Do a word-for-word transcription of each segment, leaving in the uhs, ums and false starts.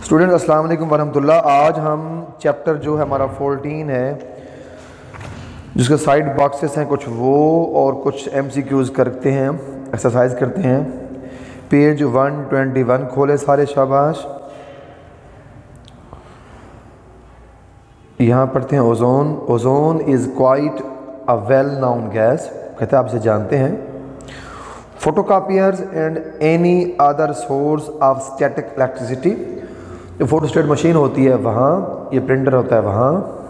Student अस्सलाम वालेकुम वरहमतुल्लाह। आज हम चैप्टर जो है हमारा फोर्टीन है, जिसके साइड बॉक्सेस हैं कुछ वो और कुछ एमसीक्यूज़ करते हैं, एक्सरसाइज करते हैं। पेज वन ट्वेंटी वन खोले सारे, शाबाश। यहाँ पढ़ते हैं ozone. Ozone is quite a well known gas, कहते हैं आप इसे जानते हैं। Photocopiers and any other source of static electricity, जो फोटोस्टेट मशीन होती है वहाँ, ये प्रिंटर होता है वहाँ,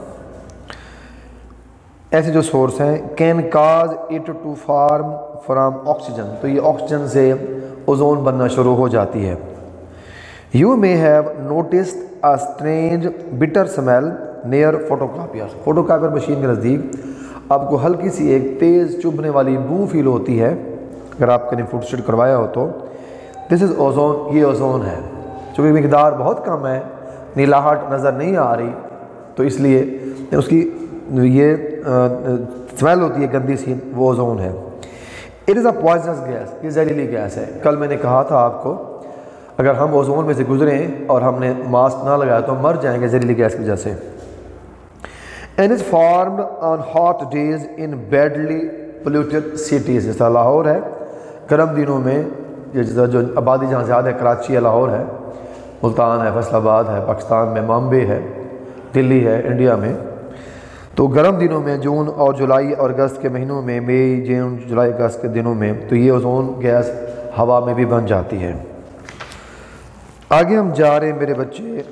ऐसे जो सोर्स हैं, can cause it to form from oxygen, तो ये ऑक्सीजन से ओजोन बनना शुरू हो जाती है। You may have noticed a strange bitter smell near photocopier, photocopier machine के नज़दीक आपको हल्की सी एक तेज़ चुभने वाली बू फील होती है, अगर आपने फोटोस्टेट करवाया हो तो। दिस इज़ ओजोन, ये ओजोन है। चूँकि मिकदार बहुत कम है, नीलाहट नज़र नहीं आ रही, तो इसलिए उसकी ये स्मेल होती है गंदी सी, वो ओजोन है। It is a poisonous gas, ये जहरीली गैस है। कल मैंने कहा था आपको, अगर हम ओजोन में से गुजरें और हमने मास्क ना लगाया तो हम मर जाएंगे जहरीली गैस की वजह से। And is formed on hot days in badly polluted cities, जैसा लाहौर है गर्म दिनों में, जैसा जो आबादी जहाँ ज़्यादा है, कराची है, लाहौर है, मुल्तान है, फैसलाबाद है, पाकिस्तान में बॉम्बे है, दिल्ली है इंडिया में, तो गर्म दिनों में जून और जुलाई और अगस्त के महीनों में, मई जून जुलाई अगस्त के दिनों में, तो ये ओजोन गैस हवा में भी बन जाती है। आगे हम जा रहे हैं मेरे बच्चे,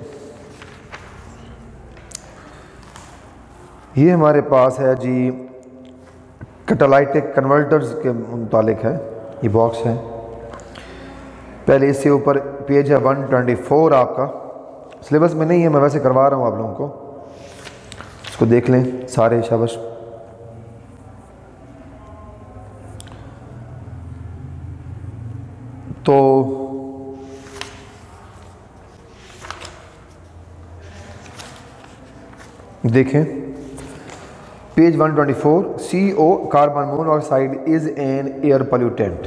ये हमारे पास है जी कैटालाइटिक कन्वर्टर्स के मुतालिक है, ये बॉक्स है। पहले इससे ऊपर पेज है वन ट्वेंटी फोर, आपका सिलेबस में नहीं है, मैं वैसे करवा रहा हूँ आप लोगों को, इसको देख लें सारे, शाबाश। तो देखें page one twenty four, C O carbon monoxide is an air pollutant,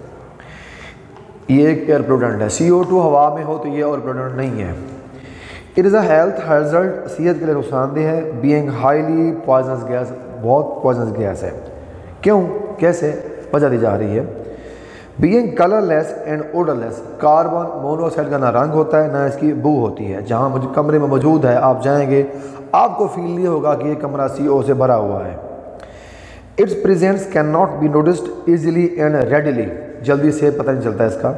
ये एक एयर पोल्यूटेंट है। सी ओ टू हवा में हो तो ये एयर पोल्यूटेंट नहीं है। It is a health hazard, सेहत के लिए नुकसानदेह है। बीइंग हाईली पॉइजनस गैस, बहुत पॉइजनस गैस है। क्यों, कैसे, वजह दी जा रही है। Being colourless and odourless, carbon monoxide का ना रंग होता है ना इसकी बू होती है। जहाँ मुझे कमरे में मौजूद है, आप जाएंगे आपको फील नहीं होगा कि ये कमरा सी ओ से भरा हुआ है। Its presence can not be noticed easily and readily, जल्दी से पता नहीं चलता इसका।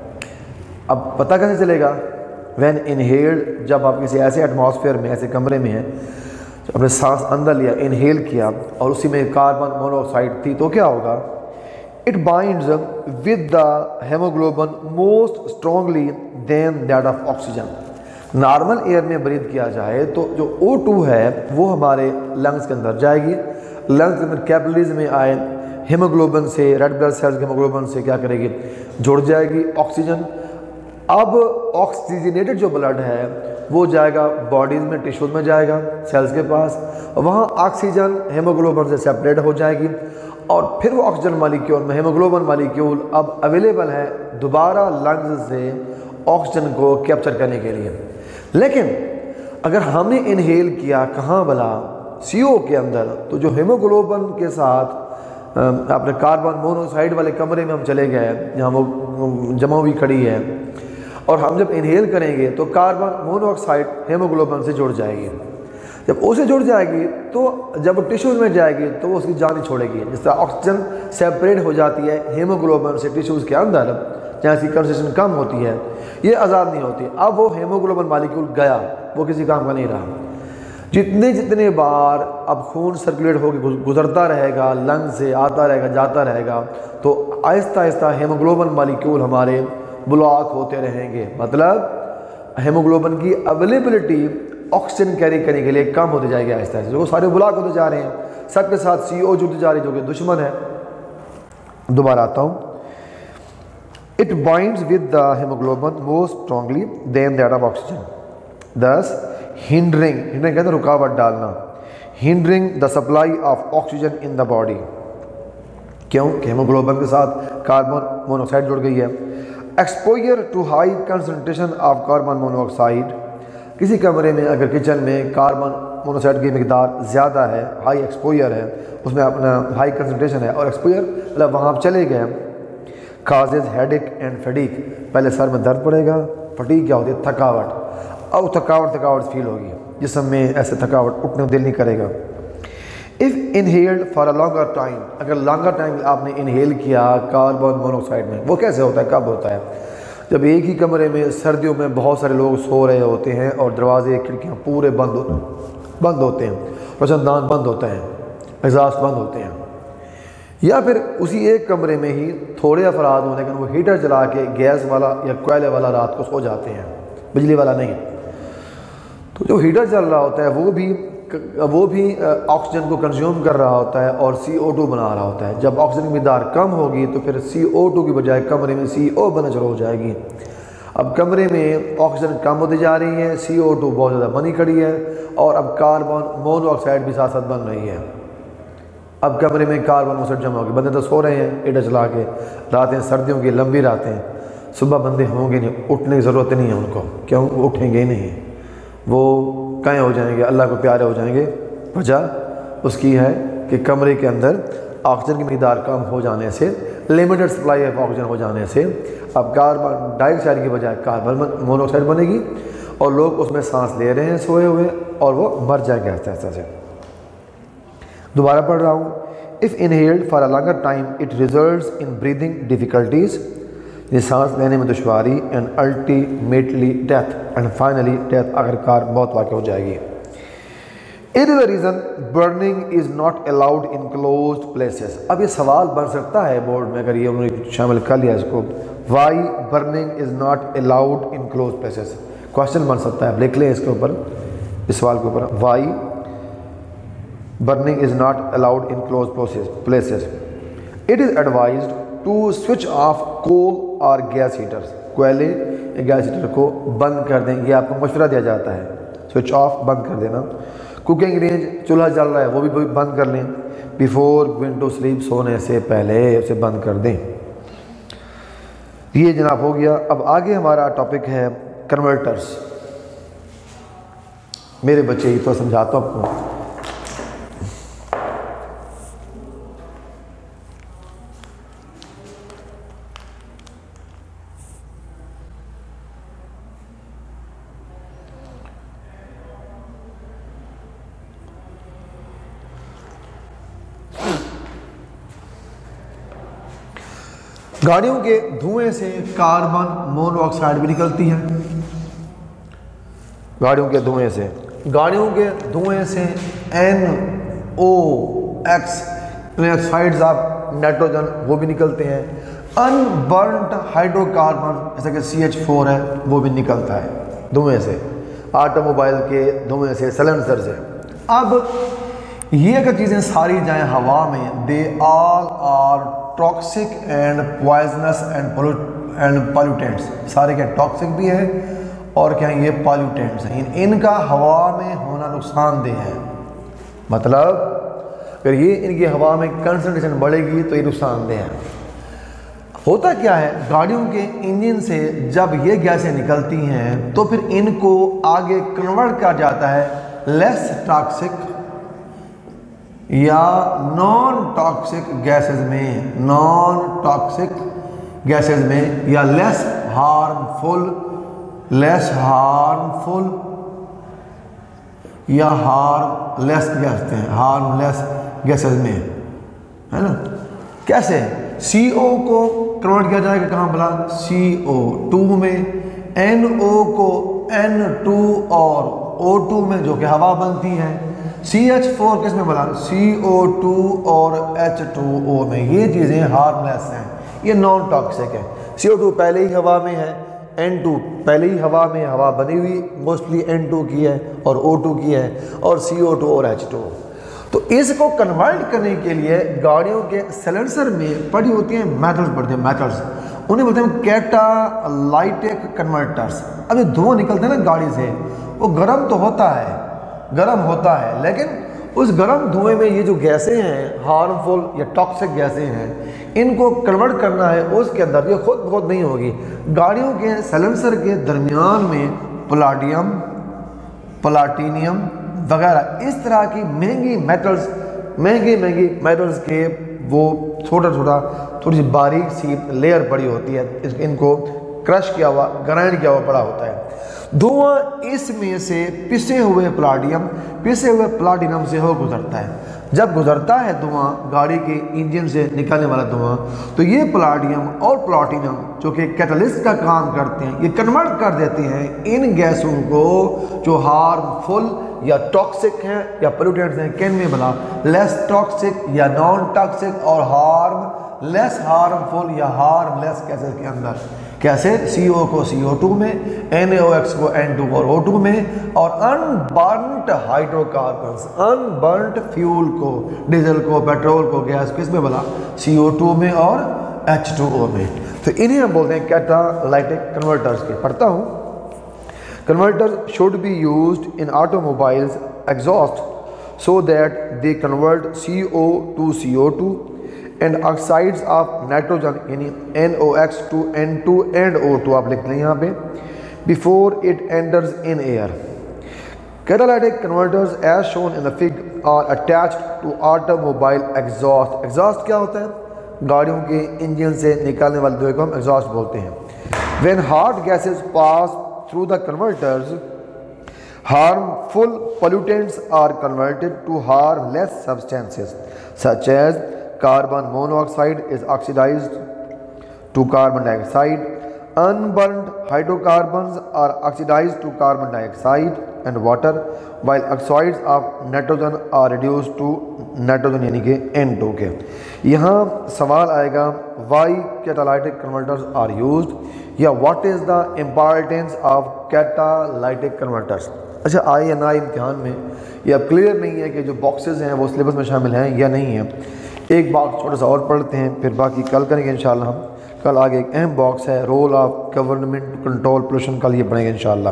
अब पता कैसे चलेगा, वैन इनहेल्ड, जब आप किसी ऐसे एटमॉस्फेयर में, ऐसे कमरे में हैं, तो अपने सांस अंदर लिया, इनहेल किया और उसी में कार्बन मोनोऑक्साइड थी, तो क्या होगा, it binds with the haemoglobin most strongly than that of oxygen. Normal air में ब्रीथ किया जाए तो जो ओ टू है वो हमारे लंग्स के अंदर जाएगी, लंग्स के अंदर कैपिलरीज में आए, हीमोग्लोबिन से, रेड ब्लड सेल्स के हीमोग्लोबिन से क्या करेगी, जुड़ जाएगी ऑक्सीजन। अब ऑक्सीजनेटेड जो ब्लड है वो जाएगा बॉडीज़ में, टिश्यूज़ में जाएगा, सेल्स के पास, वहाँ ऑक्सीजन हीमोग्लोबिन से सेपरेट हो जाएगी और फिर वो ऑक्सीजन मालिक्यूल में हीमोग्लोबिन मालिक्यूल अब अवेलेबल है दोबारा लंग्स से ऑक्सीजन को कैप्चर करने के लिए। लेकिन अगर हमने इनहेल किया कहाँ भला, सी ओ के अंदर, तो जो हीमोग्लोबिन के साथ अपने कार्बन मोनोऑक्साइड वाले कमरे में हम चले गए जहाँ वो जमा हुई खड़ी है, और हम जब इनहेल करेंगे तो कार्बन मोनोऑक्साइड हीमोग्लोबिन से जुड़ जाएगी। जब उसे जुड़ जाएगी तो जब टिश्यूज़ में जाएगी तो वो उसकी जान ही छोड़ेगी। जिस तरह ऑक्सीजन सेपरेट हो जाती है हीमोग्लोबिन से टिश्यूज़ के अंदर, जहाँ इसकी कंसंट्रेशन कम होती है, ये आज़ाद नहीं होती। अब वो हीमोग्लोबिन मालिक्यूल गया, वो किसी काम का नहीं रहा। जितने जितने बार अब खून सर्कुलेट होकर गुजरता रहेगा, लंग से आता रहेगा, जाता रहेगा, तो आहिस्ता आहिस्ता हीमोग्लोबिन मालिक्यूल हमारे ब्लॉक होते रहेंगे। मतलब हीमोग्लोबिन की अवेलेबिलिटी ऑक्सीजन कैरी करने के लिए कम होती जाएगी आहिस्ता आहिस्ता, वो सारे ब्लॉक होते जा रहे हैं, सबके साथ सी ओ जुड़ती जा रही है, जो कि दुश्मन है। दोबारा आता हूँ, it binds with the haemoglobin most strongly than that of oxygen, thus hindering, hindering कहते हैं रुकावट डालना, hindering the supply of oxygen in the body. क्यों, हीमोग्लोबिन के साथ कार्बन मोनोऑक्साइड जुड़ गई है। Exposure to high concentration of carbon monoxide, किसी कमरे में अगर किचन में कार्बन मोनोऑक्साइड की मकदार ज़्यादा है, हाई एक्सपोजर है, उसमें अपना हाई कंसनट्रेशन है और एक्सपोजर मतलब वहाँ आप चले गए, काजेज हेडेक एंड फटीग, पहले सर में दर्द पड़ेगा, फटीग क्या होती है थकावट, और थकावट थकावट फील होगी जिसम में, ऐसे थकावट उठने को दिल नहीं करेगा। If inhaled for a longer time, अगर लॉन्गर टाइम आपने इनहेल किया कार्बन मोनोऑक्साइड में, वो कैसे होता है, कब होता है, जब एक ही कमरे में सर्दियों में बहुत सारे लोग सो रहे होते हैं और दरवाजे खिड़कियाँ पूरे बंद हो बंद होते हैं, रोशनदान बंद होते हैं, एग्जास्ट बंद होते हैं, या फिर उसी एक कमरे में ही थोड़े अफराद हों लेकिन वो हीटर चला के गैस वाला या कोयले वाला रात को सो जाते हैं, बिजली वाला नहीं, तो जो हीटर चल रहा होता है वो भी वो भी ऑक्सीजन को कंज्यूम कर रहा होता है और सी ओ टू बना रहा होता है। जब ऑक्सीजन की मकदार कम होगी तो फिर सी ओ टू की बजाय कमरे में सी ओ बनना शुरू हो जाएगी। अब कमरे में ऑक्सीजन कम होती जा रही है, सी ओ टू बहुत ज़्यादा बनी खड़ी है और अब कार्बन मोनोऑक्साइड भी साथ साथ बन रही है। अब कमरे में कार्बन मोनोऑक्साइड जमा होगी, बंदे तो सो रहे हैं हीटर चला के, रातें सर्दियों की लंबी रातें, सुबह बंदे होंगे नहीं, उठने की ज़रूरत नहीं है उनको, क्यों, वो उठेंगे ही नहीं, वो कहीं हो जाएंगे, अल्लाह को प्यारे हो जाएंगे। वजह उसकी है कि कमरे के अंदर ऑक्सीजन की मकदार कम हो जाने से, लिमिटेड सप्लाई ऑफ ऑक्सीजन हो जाने से अब कार्बन डाइऑक्साइड की बजाय कार्बन मोनोऑक्साइड बनेगी और लोग उसमें सांस ले रहे हैं सोए हुए और वो मर जाएंगे आहिस्ता आहिस्ता से। दोबारा पढ़ रहा हूँ, if inhaled for a longer time it results in breathing difficulties, ये सांस लेने में दुश्वारी, and ultimately death, and finally death, आखिरकार मौत वाक़ हो जाएगी। It is the reason burning is not allowed in closed places. अब ये सवाल बन सकता है बोर्ड में, अगर ये उन्होंने शामिल कर लिया इसको, why burning is not allowed in close places, question बन सकता है, लिख लें इसके ऊपर, इस सवाल के ऊपर, why burning is not allowed in close places. It is advised to switch off coal और गैस हीटर्स, कोयले या गैस हीटर को बंद कर दें, ये आपको मशवरा दिया जाता है, स्विच ऑफ बंद कर देना। कुकिंग रेंज, चूल्हा जल रहा है वो भी बंद कर लें, बिफोर गोइंग टू स्लीप, सोने से पहले उसे बंद कर दें। ये जनाब हो गया। अब आगे हमारा टॉपिक है कन्वर्टर्स। मेरे बच्चे ही तो समझाता हूँ आपको। गाड़ियों के धुएं से कार्बन मोनोऑक्साइड भी निकलती है, गाड़ियों के धुएं से गाड़ियों के धुएं से N O X oxides of nitrogen वो भी निकलते हैं, अनबर्नड हाइड्रोकार्बन जैसे कि सी एच फोर है वो भी निकलता है धुएं से, ऑटोमोबाइल के धुएं से, सिलेंडर से। अब ये अगर चीज़ें सारी जाएं हवा में, they all are toxic and poisonous and and pollutants, सारे क्या टॉक्सिक भी है और क्या ये पॉल्यूटेंट्स हैं, इन, इनका हवा में होना नुकसानदेह है। मतलब अगर ये इनकी हवा में कंसंट्रेशन बढ़ेगी तो ये नुकसानदेह है। होता क्या है, गाड़ियों के इंजन से जब ये गैसें निकलती हैं तो फिर इनको आगे कन्वर्ट किया जाता है लेस टॉक्सिक या नॉन टॉक्सिक गैसेस में, नॉन टॉक्सिक गैसेस में, या लेस हार्मफुल, लेस हार्मफुल या हार्मलेस कहते हैं, हार्मलेस गैसेस में, है ना। कैसे? सी ओ को कन्वर्ट किया जाएगा कहाँ भला, सी ओ टू में, एन ओ को एन टू और ओ टू में जो कि हवा बनती है, सी एच फोर किस में बना, सी ओ टू और एच टू ओ में। ये चीज़ें हार्मलेस हैं, ये नॉन टॉक्सिक है। सी ओ टू पहले ही हवा में है, एन टू पहले ही हवा में हवा बनी हुई मोस्टली एन टू की है और ओ टू की है, और सी ओ टू और एच टू। तो इसको कन्वर्ट करने के लिए गाड़ियों के सिलेंसर में पड़ी होती हैं मेथड्स, पड़ते हैं मेथड्स, उन्हें बोलते हैं कैटालाइटिक कन्वर्टर्स। अब ये धुआं निकलते हैं ना गाड़ी से, वो गर्म तो होता है, गर्म होता है, लेकिन उस गर्म धुएं में ये जो गैसें हैं हार्मफुल या टॉक्सिक गैसें हैं, इनको कन्वर्ट करना है उसके अंदर, ये खुद बहुत नहीं होगी। गाड़ियों के साइलेंसर के दरमियान में प्लाटियम, प्लाटीनियम वगैरह इस तरह की महंगी मेटल्स, महंगी महंगी मेटल्स के वो छोटा छोटा थोड़ी सी बारीक सी लेयर पड़ी होती है, इनको क्रश किया हुआ, ग्राइंड किया हुआ पड़ा होता है। धुआं इसमें से पिसे हुए प्लाटियम, पिसे हुए प्लाटिनम से हो गुजरता है। जब गुजरता है धुआं गाड़ी के इंजन से निकलने वाला धुआं, तो ये प्लाटियम और प्लाटिनम जो कि कैटलिस्ट का काम करते हैं, ये कन्वर्ट कर देते हैं इन गैसों को जो हार्मफुल या टॉक्सिक हैं या पोल्यूटेंट्स हैं, किन में भला लेस टॉक्सिक या नॉन टॉक्सिक और हार्म लेस हार्मफुल या हार्मलेस गैसेस के अंदर। कैसे? सी ओ को सी ओ टू में, एन ए ओ एक्स को एन टू और ओ टू में, और अनबर्नट हाइड्रोकार्बन्स, अनबर्नट फ्यूल को, डीजल को, पेट्रोल को, गैस किस में भला सी ओ टू में और एच टू ओ में। तो इन्हें हम बोलते हैं कैटालाइटिक कन्वर्टर्स के। पढ़ता हूँ, converters should be used in automobiles exhaust so that they convert C O to C O two and oxides of nitrogen यानी N O X to N two and O two, आप लिख लें यहाँ पे, before it enters in air. Catalytic converters as shown in the fig are attached to automobile exhaust. Exhaust क्या होता है? गाड़ियों के इंजन से निकालने वाले धुएं को हम एग्जॉस्ट बोलते हैं। When hot gases pass through the converters, harmful pollutants are converted to harmless substances such as carbon monoxide is oxidized to carbon dioxide, unburned hydrocarbons are oxidized to carbon dioxide and water, while oxides of nitrogen are reduced to nitrogen यानी कि N to के। यहाँ सवाल आएगा why catalytic converters are used या what is the importance of catalytic converters। अच्छा, I N आई इम्तिहान में ये अब क्लियर नहीं है कि जो बॉक्सेस हैं वो सिलेबस में शामिल हैं या नहीं है। एक बॉक्स छोटा सा और पढ़ते हैं, फिर बाकी कल करेंगे इंशाल्लाह। हम कल आगे एक अहम बॉक्स है role of government to control pollution, कल ये पढ़ेंगे इंशाल्लाह।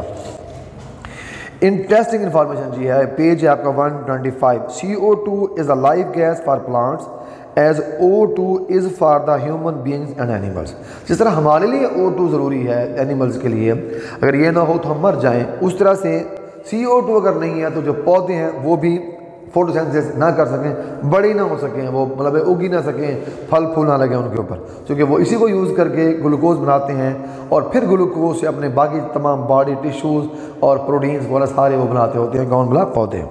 इंटरेस्टिंग इन्फॉर्मेशन जी है, पेज है आपका one twenty five. C O two is a live gas for plants as O two is for the human beings and animals. जिस तरह हमारे लिए ओ टू ज़रूरी है एनिमल्स के लिए, अगर ये ना हो तो हम मर जाएँ, उस तरह से सी ओ टू अगर नहीं है तो जो पौधे हैं वो भी फोटोसिंथेसिस ना कर सकें, बड़ी ना हो सकें, वो मतलब उगी ना सकें, फल फूल ना लगे उनके ऊपर, क्योंकि वो इसी को यूज़ करके ग्लूकोज बनाते हैं और फिर ग्लूकोज से अपने बाकी तमाम बॉडी टिश्यूज़ और प्रोटीन्स वगैरह सारे वो बनाते होते हैं। कौन बना? पौधे।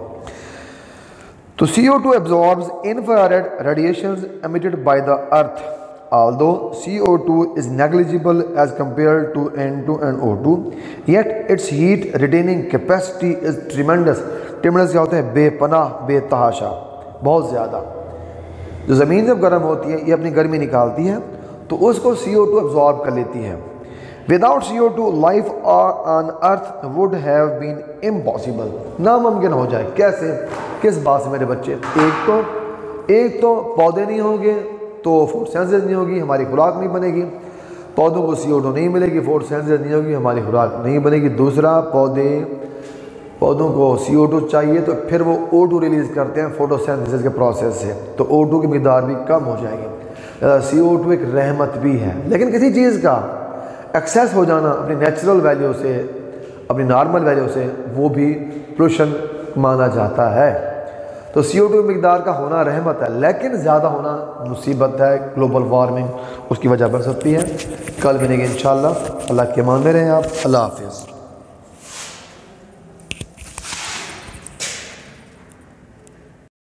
तो C O two absorbs infrared radiations emitted by the earth, although C O two is negligible as compared to N two and O two, yet its heat retaining capacity is tremendous. Tremendous क्या होता है? बेपनाह, बेतहाशा, बहुत ज़्यादा। जो ज़मीन जब गर्म होती है ये अपनी गर्मी निकालती है तो उसको C O two एब्जॉर्ब कर लेती है। Without C O two, life on Earth would have been impossible. नामुमकिन हो जाए। कैसे? किस बात से मेरे बच्चे? एक तो एक तो पौधे नहीं होंगे तो फोटोसिंथेसिस नहीं होगी, हमारी खुराक नहीं बनेगी। पौधों को सी ओ टू नहीं मिलेगी, फोटोसिंथेसिस नहीं होगी, हमारी खुराक नहीं बनेगी। दूसरा, पौधे पौधों को सी ओ टू चाहिए तो फिर वो ओ टू रिलीज़ करते हैं फोटोसिंथेसिस के प्रोसेस से, तो ओ टू की मिकदार भी कम हो जाएगी। सी ओ टू एक रहमत भी है, लेकिन किसी चीज़ का एक्सेस हो जाना अपनी नेचुरल वैल्यू से, अपनी नॉर्मल वैल्यू से, वो भी पोल्यूशन माना जाता है। तो सी ओ टू की मिकदार का होना रहमत है, लेकिन ज़्यादा होना मुसीबत है। ग्लोबल वार्मिंग उसकी वजह बन सकती है। कल मिलेंगे इंशाल्लाह। अल्लाह के मान में रहें आप। अल्लाह हाफ़िज़।